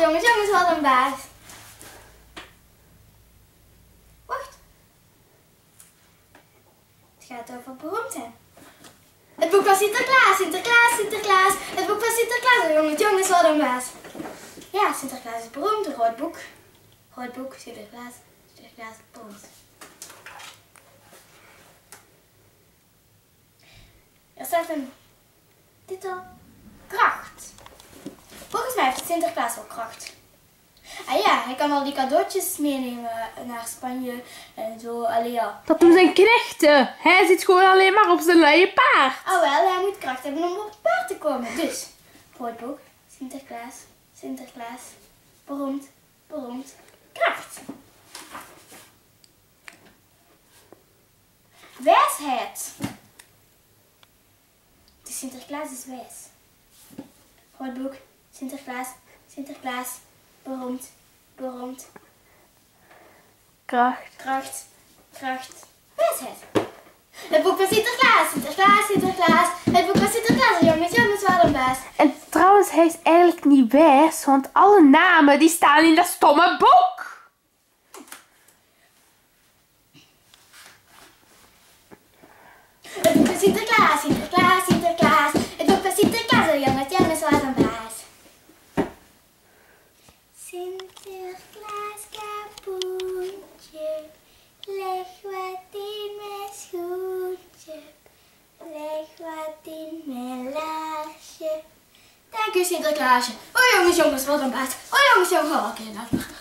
jongens, jongens, wat een baas. Wacht. Het gaat over beroemdheid. Het boek van Sinterklaas, Sinterklaas, Sinterklaas. Het boek van Sinterklaas. Oh, jongens, jongens, wat een baas. Ja, Sinterklaas is beroemd. Een rood boek. Rood boek, Sinterklaas. Sinterklaas, beroemd. Er staat een titel. Kracht. Volgens mij heeft Sinterklaas wel kracht. Ah ja, hij kan al die cadeautjes meenemen naar Spanje en zo. Allee, ja. Dat doen zijn knechten. Hij zit gewoon alleen maar op zijn luie paard. Oh wel, hij moet kracht hebben om op het paard te komen. Dus, rood boek, Sinterklaas, Sinterklaas, beroemd, beroemd, kracht. Wijsheid. De Sinterklaas is wijs. Rood boek, Sinterklaas, Sinterklaas, beroemd, beroemd, Kracht. kracht, kracht, wijsheid. Het boek van Sinterklaas, Sinterklaas, Sinterklaas. Het boek van Sinterklaas, jongens, jongens, wat een baas. En trouwens, hij is eigenlijk niet wijs, want alle namen die staan in dat stomme boek. Het boek van Sinterklaas, Sinterklaas, Sinterklaas. Het boek van Sinterklaas, jongens, jongens, wat een baas. Sinterklaas kapoentje, leg wat in mijn schoentje, leg wat in mijn laarsje. Dank u Sinterklaasje. Oh jongens, jongens, wat een baas. Oh jongens, jongens, wat een